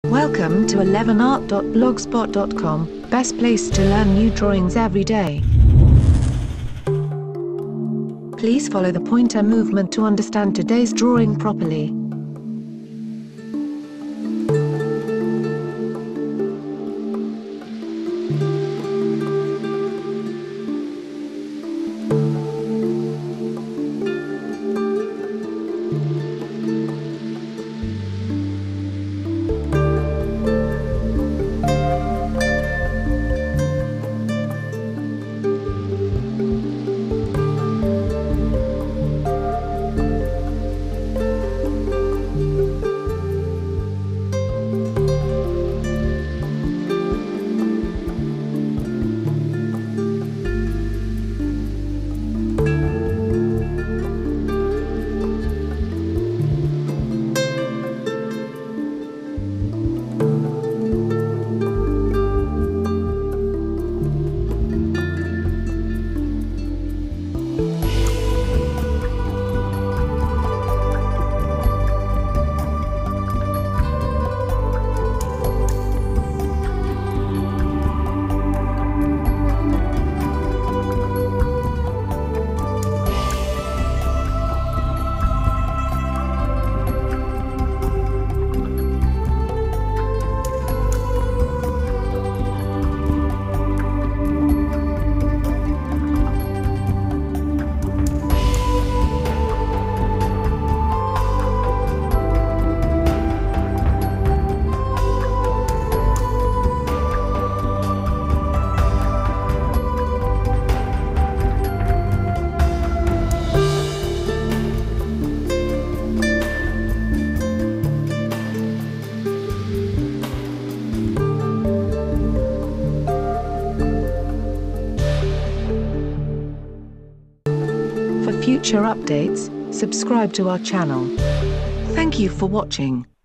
Welcome to 11art.blogspot.com, best place to learn new drawings every day. Please follow the pointer movement to understand today's drawing properly. For future updates, subscribe to our channel. Thank you for watching.